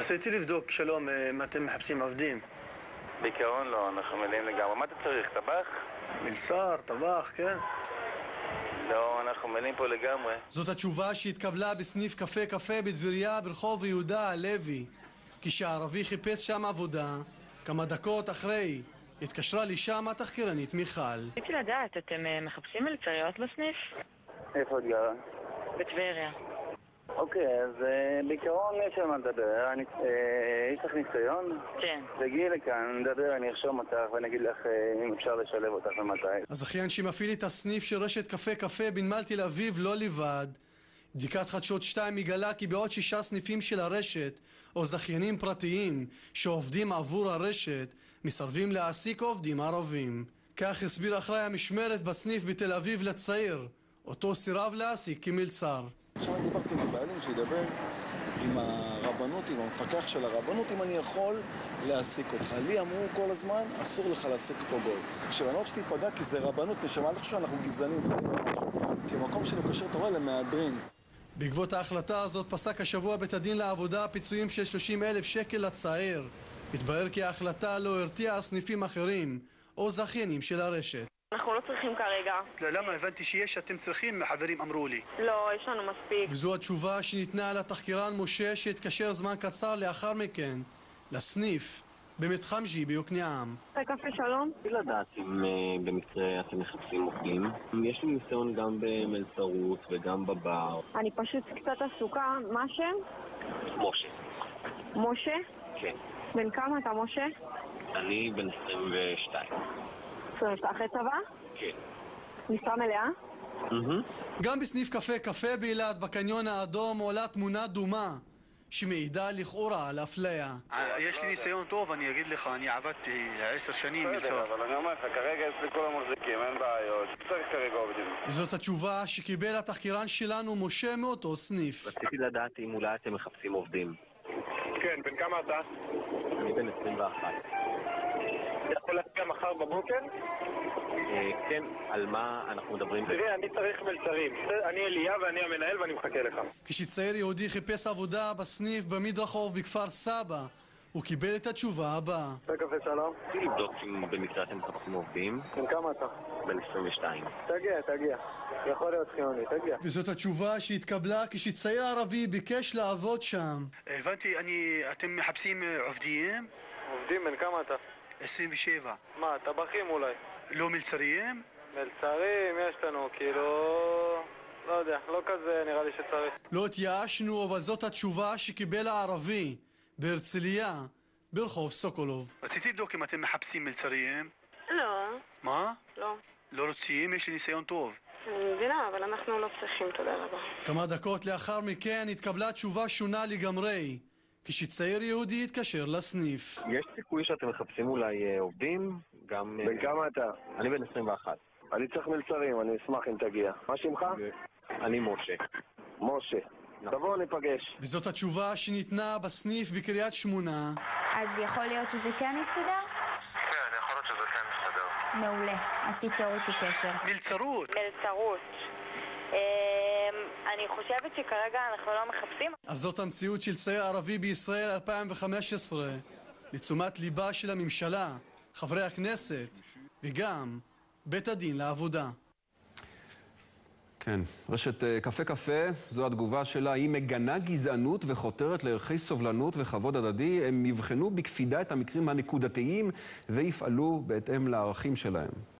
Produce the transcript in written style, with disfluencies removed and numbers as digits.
רציתי לבדוק, שלום, אם אתם מחפשים עובדים. בעיקרון לא, אנחנו מלאים לגמרי. מה אתה צריך? טבח? מלצר, טבח, כן? לא, אנחנו מלאים פה לגמרי. זאת התשובה שהתקבלה בסניף קפה בדבריה ברחוב יהודה הלוי. כשהערבי חיפש שם עבודה, כמה דקות אחרי התקשרה לי שם התחקירנית מיכל. רציתי לדעת, אתם מחפשים מלצריות בסניף? איפה את גרה? בטבריה. אוקיי, אז בעיקרון יש על מה לדבר. יש לך ניסיון? כן. תגיעי לכאן, נדבר, אני ארשום אותך ואני אגיד לך אם אפשר לשלב אותך ומתי. הזכיין שמפעיל את הסניף של רשת קפה בנמל תל אביב לא לבד. בדיקת חדשות 2 מגלה כי בעוד 6 סניפים של הרשת או זכיינים פרטיים שעובדים עבור הרשת מסרבים להעסיק עובדים ערבים. כך הסביר אחראי המשמרת בסניף בתל אביב לצעיר, אותו סירב להעסיק כמלצר. עכשיו דיברתי עם הבעלים שידבר עם הרבנות, עם המפקח של הרבנות, אם אני יכול להעסיק אותך. לי אמרו כל הזמן, אסור לך להעסיק פה גוי. עכשיו אני לא שתיפגע כי זה רבנות, נשמע לך שאנחנו גזענים, כי המקום שלנו קשר תורה למהדרין. בעקבות ההחלטה הזאת פסק השבוע בית הדין לעבודה פיצויים של 30,000 שקל לצעיר. התברר כי ההחלטה לא הרתיעה סניפים אחרים או זכיינים של הרשת. אנחנו לא צריכים כרגע. למה? הבנתי שיש שאתם צריכים, חברים אמרו לי. לא, יש לנו מספיק. וזו התשובה שניתנה לתחקירן משה שהתקשר זמן קצר לאחר מכן לסניף במתחם G ביוקנעם. קפה שלום. אני לדעת אם במקרה אתם מחפשים עובדים. יש לי ניסיון גם במלצרות וגם בבר. אני פשוט קצת עסוקה. מה השם? משה. משה? כן. בן כמה אתה משה? אני בן 22. 22 אחרי צבא? כן. משרה מלאה? גם בסניף קפה באילת בקניון האדום עולה תמונה דומה שמעידה לכאורה על אפליה. יש לי ניסיון טוב, אני אגיד לך, אני עבדתי 10 שנים מלצר. אבל אני אומר לך, כרגע אצלי כולם מחזיקים, אין בעיות. צריך כרגע עובדים. וזאת התשובה שקיבל התחקירן שלנו משה מאותו סניף. רציתי לדעת אם אולי אתם מחפשים עובדים. כן, בן כמה אתה? אני בן 21. יכול להגיע מחר בבוקר? כן, על מה אנחנו מדברים? תראה, אני צריך מלצרים. אני אליה ואני המנהל ואני מחכה לך. כשצעיר יהודי חיפש עבודה בסניף במדרחוב בכפר סבא, הוא קיבל את התשובה הבאה. קפה שלום. רציתי לבדוק אם במקרה אתם מחפשים עובדים. בן כמה אתה? בן 22. תגיע. יכול להיות חיוני, תגיע. וזאת התשובה שהתקבלה כשצעיר ערבי ביקש לעבוד שם. הבנתי, אתם מחפשים עובדים? עובדים, בן כמה אתה? 27. מה, טבחים אולי? לא מלצריים? מלצרים יש לנו, כאילו... לא יודע, לא כזה נראה לי שצריך. לא התייאשנו, אבל זאת התשובה שקיבל הערבי בהרצליה ברחוב סוקולוב. רציתי לבדוק אם אתם מחפשים מלצריים. לא. מה? לא. לא רוצים? יש לי ניסיון טוב. אני מבינה, אבל אנחנו לא צריכים, תודה רבה. כמה דקות לאחר מכן התקבלה תשובה שונה לגמרי, כשצעיר יהודי התקשר לסניף. יש סיכוי שאתם מחפשים אולי עובדים? גם... בן כמה אתה? אני בן 21. אני צריך מלצרים, אני אשמח אם תגיע. מה שמך? אני משה. משה. תבוא ניפגש. וזאת התשובה שניתנה בסניף בקריית שמונה. אז יכול להיות שזה כן יסתדר? כן, יכול להיות שזה כן יסתדר. מעולה, אז תיצור איתי קשר. מלצרות. אני חושבת שכרגע אנחנו לא מחפשים. אז זאת המציאות של צעיר ערבי בישראל 2015, לתשומת ליבה של הממשלה, חברי הכנסת וגם בית הדין לעבודה. כן, רשת קפה, זו התגובה שלה, היא מגנה גזענות וחותרת לערכי סובלנות וכבוד הדדי. הם יבחנו בקפידה את המקרים הנקודתיים ויפעלו בהתאם לערכים שלהם.